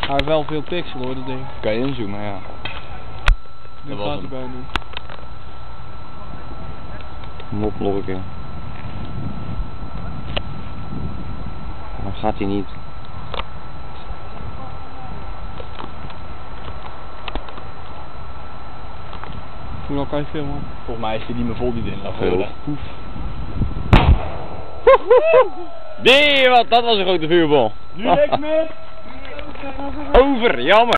Hij heeft wel veel pixel hoor, dat ding. Kan je inzoomen, ja. Nu was gaat hem. hij bijna niet. Mop nog een keer. Dan gaat hij niet. Hoe lang kan je filmen? Volgens mij is die niet meer vol die in laat worden. Nee, wat, dat was een grote vuurbal. Nu niks meer! Over, jammer.